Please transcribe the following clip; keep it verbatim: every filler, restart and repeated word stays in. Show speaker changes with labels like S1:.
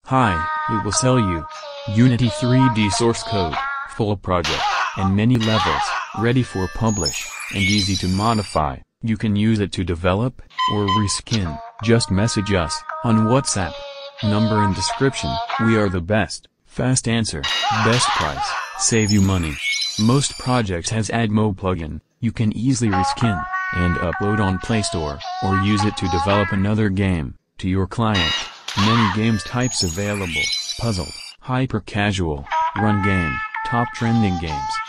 S1: Hi, we will sell you Unity three D source code, full project, and many levels, ready for publish, and easy to modify. You can use it to develop, or reskin. Just message us on WhatsApp. Number in description. We are the best. Fast answer, best price, save you money. Most projects has Admo plugin. You can easily reskin and upload on Play Store, or use it to develop another game to your client. Many games types available: puzzle, hyper casual, run game, top trending games.